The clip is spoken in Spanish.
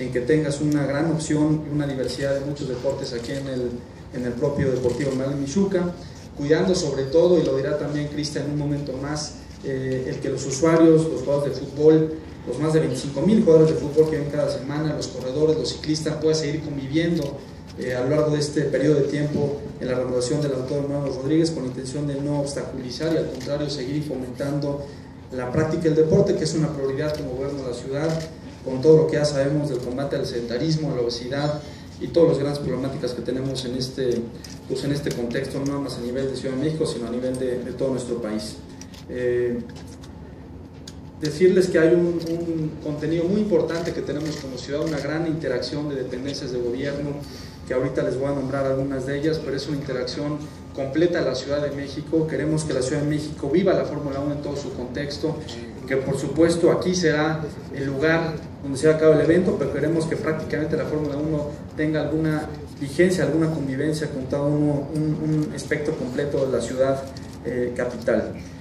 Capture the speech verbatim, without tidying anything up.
en que tengas una gran opción y una diversidad de muchos deportes aquí en el, en el propio Deportivo Manuel Michuca, cuidando sobre todo, y lo dirá también Cristian en un momento más, eh, el que los usuarios, los jugadores de fútbol, los más de veinticinco mil jugadores de fútbol que ven cada semana, los corredores, los ciclistas, puedan seguir conviviendo eh, a lo largo de este periodo de tiempo en la renovación del Autódromo Hermanos Rodríguez, con la intención de no obstaculizar y al contrario seguir fomentando la práctica del deporte, que es una prioridad como gobierno de la ciudad, con todo lo que ya sabemos del combate al sedentarismo, a la obesidad y todas las grandes problemáticas que tenemos en este, pues en este contexto, no nada más a nivel de Ciudad de México, sino a nivel de, de todo nuestro país. Eh, decirles que hay un, un contenido muy importante que tenemos como ciudad, una gran interacción de dependencias de gobierno, que ahorita les voy a nombrar algunas de ellas, pero es una interacción completa de la Ciudad de México. Queremos que la Ciudad de México viva la Fórmula uno en todo su contexto, que por supuesto aquí será el lugar donde se acaba el evento, pero queremos que prácticamente la Fórmula uno tenga alguna vigencia, alguna convivencia con todo un, un, un espectro completo de la ciudad eh, capital.